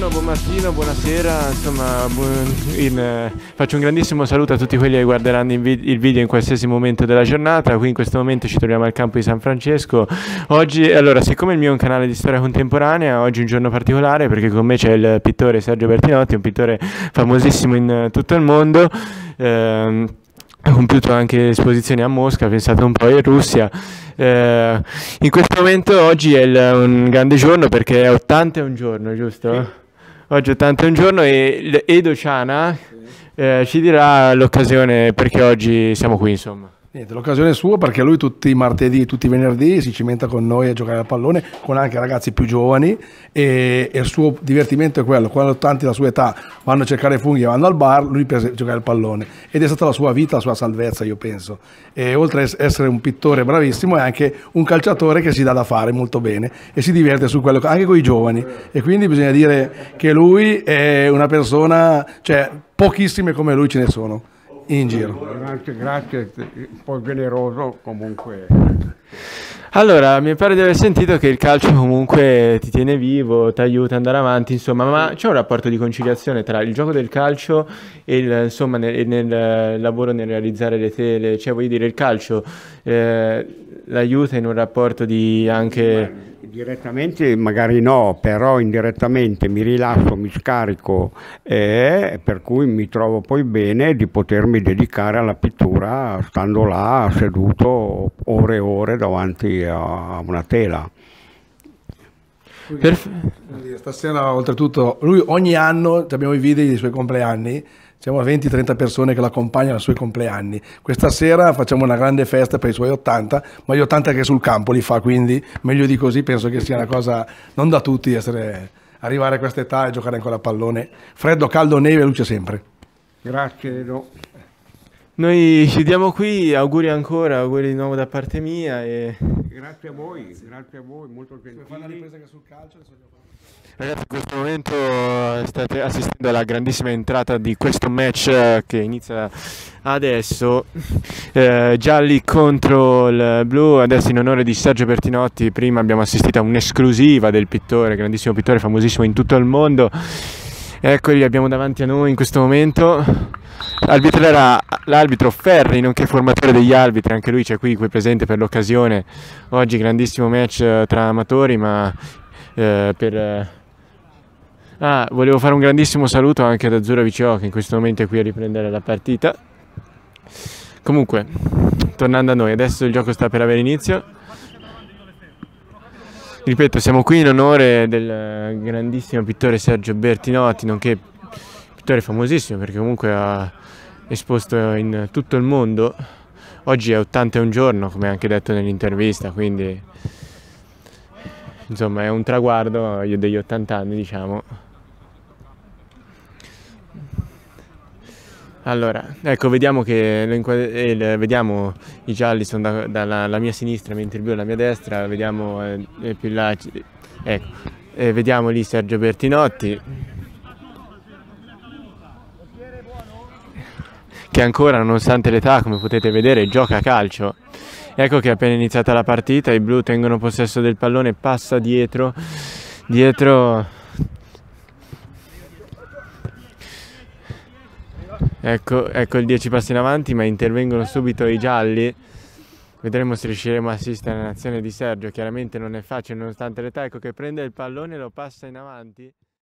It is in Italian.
buon mattino, buonasera, insomma faccio un grandissimo saluto a tutti quelli che guarderanno il video in qualsiasi momento della giornata. Qui in questo momento ci troviamo al campo di San Francesco. Oggi, allora, siccome il mio è un canale di storia contemporanea, oggi è un giorno particolare perché con me c'è il pittore Sergio Bertinotti, un pittore famosissimo in tutto il mondo. Ha compiuto anche esposizioni a Mosca, pensate un po', in Russia. In questo momento oggi è un grande giorno perché è 80 e un giorno, giusto? Sì. Oggi è 80 e un giorno e Edo Ciana ci dirà l'occasione perché oggi siamo qui, insomma. Niente, l'occasione è sua perché lui tutti i martedì, tutti i venerdì si cimenta con noi a giocare a pallone, con anche ragazzi più giovani, e il suo divertimento è quello: quando tanti della sua età vanno a cercare funghi e vanno al bar, lui per giocare al pallone, ed è stata la sua vita, la sua salvezza, io penso. E oltre ad essere un pittore bravissimo è anche un calciatore che si dà da fare molto bene e si diverte su quello, anche con i giovani, e quindi bisogna dire che lui è una persona, cioè pochissime come lui ce ne sono in giro. Grazie, un po' generoso comunque. Allora, mi pare di aver sentito che il calcio comunque ti tiene vivo, ti aiuta ad andare avanti, insomma, ma c'è un rapporto di conciliazione tra il gioco del calcio e insomma, nel lavoro nel realizzare le tele, cioè voglio dire, il calcio l'aiuta in un rapporto di anche... Direttamente magari no, però indirettamente mi rilasso, mi scarico, per cui mi trovo poi bene di potermi dedicare alla pittura stando là seduto ore e ore davanti a una tela. Stasera oltretutto lui ogni anno abbiamo i video dei suoi compleanni. Siamo 20-30 persone che l'accompagnano ai suoi compleanni. Questa sera facciamo una grande festa per i suoi 80, ma gli 80 che sul campo li fa, quindi meglio di così penso che sia una cosa non da tutti arrivare a questa età e giocare ancora a pallone. Freddo, caldo, neve, luce sempre. Grazie. No. Noi chiudiamo qui, auguri ancora, auguri di nuovo da parte mia. Grazie a voi, molto gentili. Fai una ripresa che sul calcio. Ragazzi, in questo momento state assistendo alla grandissima entrata di questo match che inizia adesso, gialli contro il blu. Adesso in onore di Sergio Bertinotti, prima abbiamo assistito a un'esclusiva del pittore, grandissimo pittore famosissimo in tutto il mondo. Eccoli, abbiamo davanti a noi in questo momento. Arbitrerà l'arbitro Ferri, nonché formatore degli arbitri, anche lui c'è qui presente per l'occasione. Oggi grandissimo match tra amatori, ma volevo fare un grandissimo saluto anche ad Azzurra VCO che in questo momento è qui a riprendere la partita. Comunque, tornando a noi, adesso il gioco sta per avere inizio. Ripeto, siamo qui in onore del grandissimo pittore Sergio Bertinotti, nonché pittore famosissimo perché comunque ha esposto in tutto il mondo. Oggi è 80 e un giorno, come anche detto nell'intervista, quindi insomma è un traguardo degli 80 anni, diciamo. Allora, ecco, vediamo che vediamo i gialli sono dalla mia sinistra, mentre il blu è alla mia destra. Vediamo più là, ecco, vediamo lì Sergio Bertinotti, che ancora, nonostante l'età, come potete vedere, gioca a calcio. Ecco che è appena iniziata la partita, i blu tengono possesso del pallone, passa dietro. Ecco il 10 passi in avanti, ma intervengono subito i gialli. Vedremo se riusciremo a assistere all'azione di Sergio. Chiaramente non è facile nonostante l'età. Ecco che prende il pallone e lo passa in avanti.